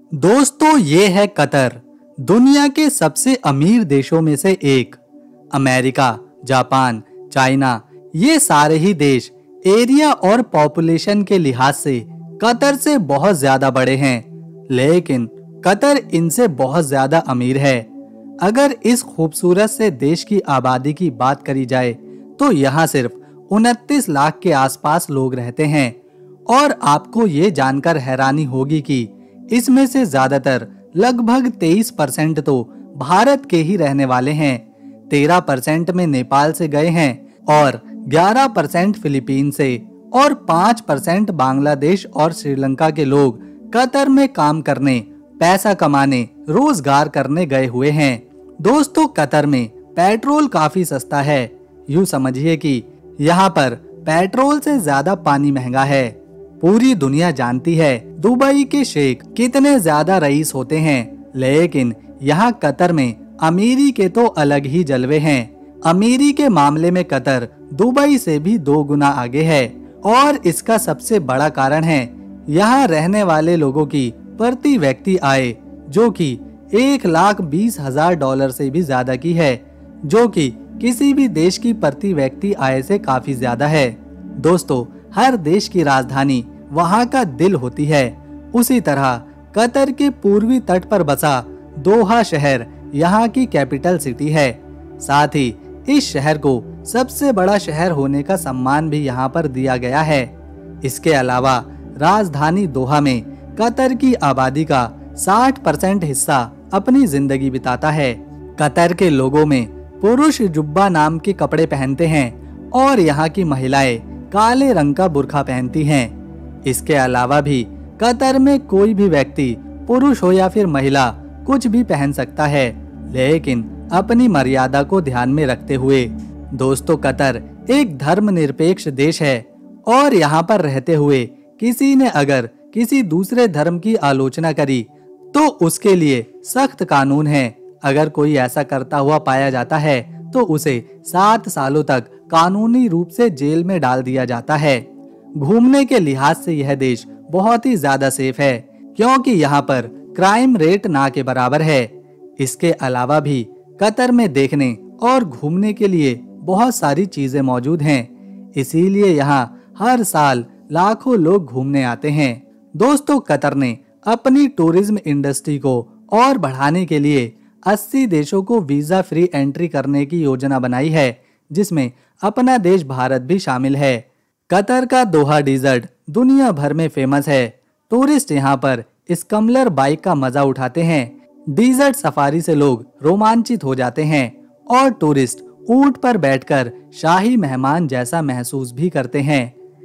दोस्तों, ये है कतर, दुनिया के सबसे अमीर देशों में से एक। अमेरिका, जापान, चाइना, ये सारे ही देश एरिया और पॉपुलेशन के लिहाज से कतर से बहुत ज्यादा बड़े हैं, लेकिन कतर इनसे बहुत ज्यादा अमीर है। अगर इस खूबसूरत से देश की आबादी की बात करी जाए तो यहाँ सिर्फ 29 लाख के आसपास लोग रहते हैं। और आपको ये जानकर हैरानी होगी कि इसमें से ज्यादातर लगभग 23% तो भारत के ही रहने वाले हैं, 13% में नेपाल से गए हैं और 11% फिलीपीन से और 5% बांग्लादेश और श्रीलंका के लोग कतर में काम करने, पैसा कमाने, रोजगार करने गए हुए हैं। दोस्तों, कतर में पेट्रोल काफी सस्ता है। यूं समझिए कि यहाँ पर पेट्रोल से ज्यादा पानी महंगा है। पूरी दुनिया जानती है दुबई के शेख कितने ज्यादा रईस होते हैं, लेकिन यहाँ कतर में अमीरी के तो अलग ही जलवे हैं। अमीरी के मामले में कतर दुबई से भी 2 गुना आगे है और इसका सबसे बड़ा कारण है यहाँ रहने वाले लोगों की प्रति व्यक्ति आय, जो कि $1,20,000 से भी ज्यादा की है, जो कि किसी भी देश की प्रति व्यक्ति आय से काफी ज्यादा है। दोस्तों, हर देश की राजधानी वहाँ का दिल होती है। उसी तरह कतर के पूर्वी तट पर बसा दोहा शहर यहाँ की कैपिटल सिटी है। साथ ही इस शहर को सबसे बड़ा शहर होने का सम्मान भी यहाँ पर दिया गया है। इसके अलावा राजधानी दोहा में कतर की आबादी का 60% हिस्सा अपनी जिंदगी बिताता है। कतर के लोगों में पुरुष जुब्बा नाम के कपड़े पहनते हैं और यहाँ की महिलाएं काले रंग का बुर्का पहनती हैं। इसके अलावा भी कतर में कोई भी व्यक्ति, पुरुष हो या फिर महिला, कुछ भी पहन सकता है, लेकिन अपनी मर्यादा को ध्यान में रखते हुए। दोस्तों, कतर एक धर्मनिरपेक्ष देश है और यहाँ पर रहते हुए किसी ने अगर किसी दूसरे धर्म की आलोचना करी तो उसके लिए सख्त कानून है। अगर कोई ऐसा करता हुआ पाया जाता है तो उसे 7 सालों तक कानूनी रूप से जेल में डाल दिया जाता है। घूमने के लिहाज से यह देश बहुत ही ज्यादा सेफ है, क्योंकि यहाँ पर क्राइम रेट ना के बराबर है। इसके अलावा भी कतर में देखने और घूमने के लिए बहुत सारी चीजें मौजूद हैं, इसीलिए यहाँ हर साल लाखों लोग घूमने आते हैं। दोस्तों, कतर ने अपनी टूरिज्म इंडस्ट्री को और बढ़ाने के लिए 80 देशों को वीजा फ्री एंट्री करने की योजना बनाई है, जिसमें अपना देश भारत भी शामिल है। कतर का दोहा डेजर्ट दुनिया भर में फेमस है। टूरिस्ट यहाँ पर स्कम्बलर बाइक का मजा उठाते हैं। डेजर्ट सफारी से लोग रोमांचित हो जाते हैं और टूरिस्ट ऊंट पर बैठकर शाही मेहमान जैसा महसूस भी करते हैं।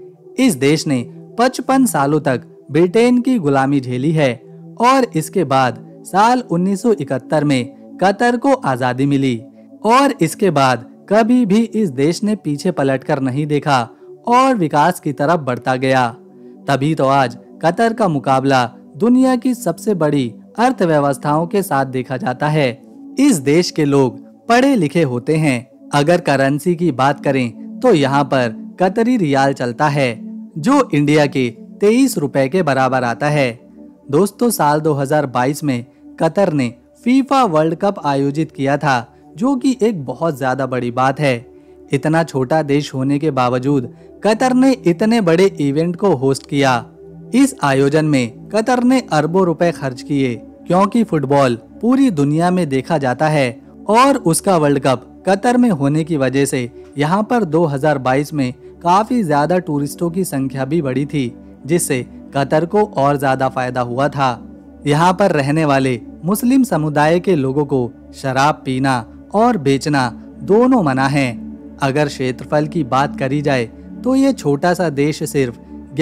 इस देश ने 55 सालों तक ब्रिटेन की गुलामी झेली है और इसके बाद साल 1971 में कतर को आजादी मिली और इसके बाद कभी भी इस देश ने पीछे पलटकर नहीं देखा और विकास की तरफ बढ़ता गया। तभी तो आज कतर का मुकाबला दुनिया की सबसे बड़ी अर्थव्यवस्थाओं के साथ देखा जाता है। इस देश के लोग पढ़े लिखे होते हैं। अगर करेंसी की बात करें तो यहाँ पर कतरी रियाल चलता है, जो इंडिया के 23 रुपए के बराबर आता है। दोस्तों, साल 2022 में कतर ने फीफा वर्ल्ड कप आयोजित किया था, जो कि एक बहुत ज्यादा बड़ी बात है। इतना छोटा देश होने के बावजूद कतर ने इतने बड़े इवेंट को होस्ट किया। इस आयोजन में कतर ने अरबों रुपए खर्च किए, क्योंकि फुटबॉल पूरी दुनिया में देखा जाता है और उसका वर्ल्ड कप कतर में होने की वजह से यहाँ पर 2022 में काफी ज्यादा टूरिस्टों की संख्या भी बढ़ी थी, जिससे कतर को और ज्यादा फायदा हुआ था। यहाँ पर रहने वाले मुस्लिम समुदाय के लोगों को शराब पीना और बेचना दोनों मना है। अगर क्षेत्रफल की बात करी जाए तो ये छोटा सा देश सिर्फ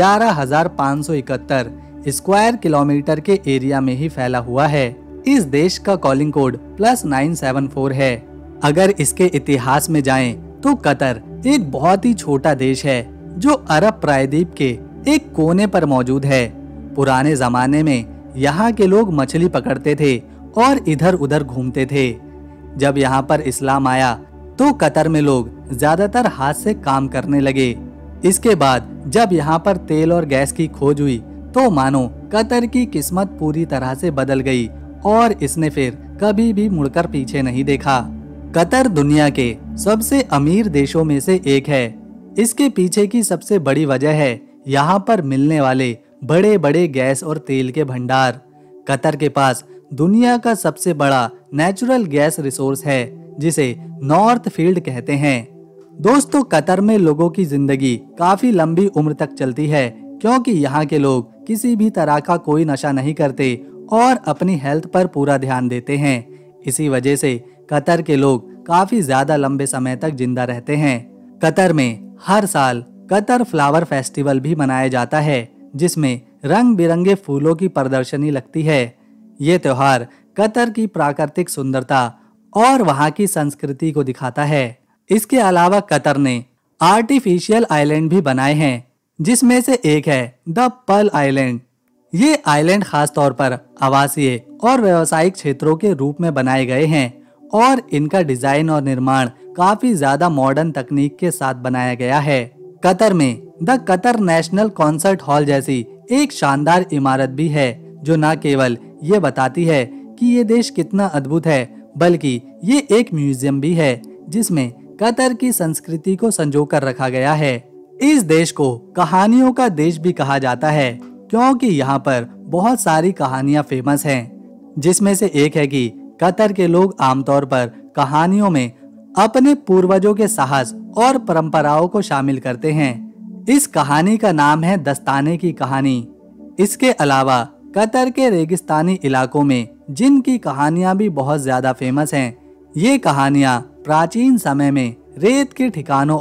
11,571 स्क्वायर किलोमीटर के एरिया में ही फैला हुआ है। इस देश का कॉलिंग कोड +974 है। अगर इसके इतिहास में जाएं तो कतर एक बहुत ही छोटा देश है, जो अरब प्रायद्वीप के एक कोने पर मौजूद है। पुराने जमाने में यहाँ के लोग मछली पकड़ते थे और इधर उधर घूमते थे। जब यहाँ पर इस्लाम आया तो कतर में लोग ज्यादातर हाथ से काम करने लगे। इसके बाद जब यहाँ पर तेल और गैस की खोज हुई तो मानो कतर की किस्मत पूरी तरह से बदल गई और इसने फिर कभी भी मुड़कर पीछे नहीं देखा। कतर दुनिया के सबसे अमीर देशों में से एक है। इसके पीछे की सबसे बड़ी वजह है यहाँ पर मिलने वाले बड़े बड़े गैस और तेल के भंडार। कतर के पास दुनिया का सबसे बड़ा नेचुरल गैस रिसोर्स है जिसे नॉर्थ फील्ड कहते हैं। दोस्तों, कतर में लोगों की जिंदगी काफी लंबी उम्र तक चलती है क्योंकि यहाँ के लोग किसी भी तरह का कोई नशा नहीं करते और अपनी हेल्थ पर पूरा ध्यान देते हैं। इसी वजह से कतर के लोग काफी ज्यादा लंबे समय तक जिंदा रहते हैं। कतर में हर साल कतर फ्लावर फेस्टिवल भी मनाया जाता है जिसमें रंग बिरंगे फूलों की प्रदर्शनी लगती है। ये त्योहार कतर की प्राकृतिक सुंदरता और वहाँ की संस्कृति को दिखाता है। इसके अलावा कतर ने आर्टिफिशियल आइलैंड भी बनाए हैं जिसमें से एक है द पर्ल आइलैंड। ये आइलैंड खास तौर पर आवासीय और व्यावसायिक क्षेत्रों के रूप में बनाए गए हैं और इनका डिजाइन और निर्माण काफी ज्यादा मॉडर्न तकनीक के साथ बनाया गया है। कतर में the Qatar National Concert Hall जैसी एक शानदार इमारत भी है जो न केवल ये बताती है कि ये देश कितना अद्भुत है बल्कि ये एक म्यूजियम भी है जिसमें कतर की संस्कृति को संजोकर रखा गया है। इस देश को कहानियों का देश भी कहा जाता है क्योंकि यहाँ पर बहुत सारी कहानियां फेमस हैं, जिसमें से एक है कि कतर के लोग आमतौर पर कहानियों में अपने पूर्वजों के साहस और परंपराओं को शामिल करते हैं। इस कहानी का नाम है दस्ताने की कहानी। इसके अलावा कतर के रेगिस्तानी इलाकों में जिनकी कहानियां भी बहुत ज्यादा फेमस हैं। ये कहानियां प्राचीन समय में रेत के ठिकानों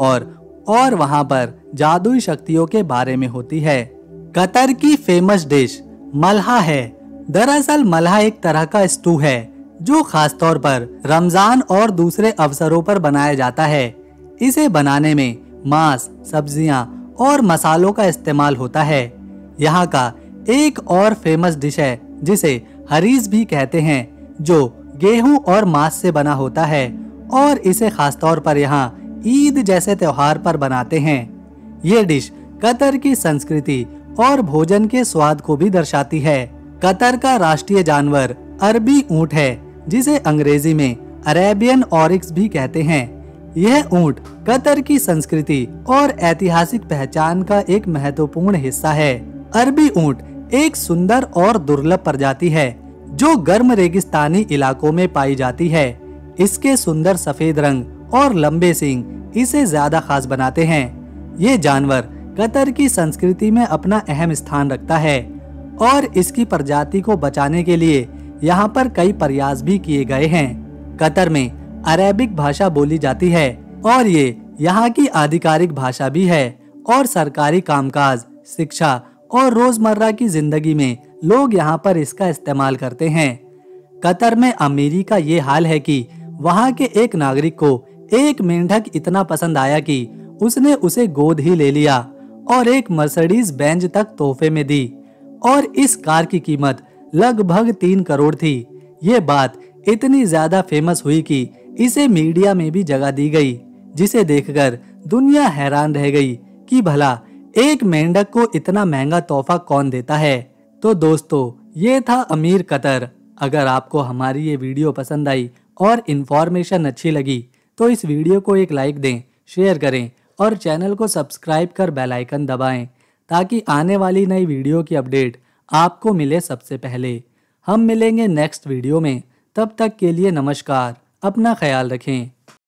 और वहां पर जादुई शक्तियों के बारे में होती है। कतर की फेमस डिश मल्हा है। दरअसल मल्हा एक तरह का स्टू है जो खासतौर पर रमजान और दूसरे अवसरों पर बनाया जाता है। इसे बनाने में मांस, सब्जियां और मसालों का इस्तेमाल होता है। यहाँ का एक और फेमस डिश है जिसे हरीज भी कहते हैं जो गेहूं और मांस से बना होता है और इसे खासतौर पर यहाँ ईद जैसे त्योहार पर बनाते हैं। ये डिश कतर की संस्कृति और भोजन के स्वाद को भी दर्शाती है। कतर का राष्ट्रीय जानवर अरबी ऊंट है जिसे अंग्रेजी में अरेबियन ऑरिक्स भी कहते हैं। यह ऊंट कतर की संस्कृति और ऐतिहासिक पहचान का एक महत्वपूर्ण हिस्सा है। अरबी ऊंट एक सुंदर और दुर्लभ प्रजाति है जो गर्म रेगिस्तानी इलाकों में पाई जाती है। इसके सुंदर सफेद रंग और लंबे सींग इसे ज्यादा खास बनाते हैं। ये जानवर कतर की संस्कृति में अपना अहम स्थान रखता है और इसकी प्रजाति को बचाने के लिए यहाँ पर कई प्रयास भी किए गए हैं। कतर में अरेबिक भाषा बोली जाती है और ये यहाँ की आधिकारिक भाषा भी है और सरकारी कामकाज, शिक्षा और रोजमर्रा की जिंदगी में लोग यहाँ पर इसका इस्तेमाल करते हैं। कतर में अमीरी का ये हाल है कि वहाँ के एक नागरिक को एक मेंढक इतना पसंद आया कि उसने उसे गोद ही ले लिया और एक मर्सिडीज बेंज तक तोहफे में दी और इस कार की कीमत लगभग 3 करोड़ थी। ये बात इतनी ज्यादा फेमस हुई कि इसे मीडिया में भी जगह दी गई, जिसे देखकर दुनिया हैरान रह गई कि भला एक मेंढक को इतना महंगा तोहफा कौन देता है। तो दोस्तों, ये था अमीर कतर। अगर आपको हमारी ये वीडियो पसंद आई और इन्फॉर्मेशन अच्छी लगी तो इस वीडियो को एक लाइक दें, शेयर करें और चैनल को सब्सक्राइब कर बेल आइकन दबाएं ताकि आने वाली नई वीडियो की अपडेट आपको मिले सबसे पहले। हम मिलेंगे नेक्स्ट वीडियो में। तब तक के लिए नमस्कार। अपना ख्याल रखें।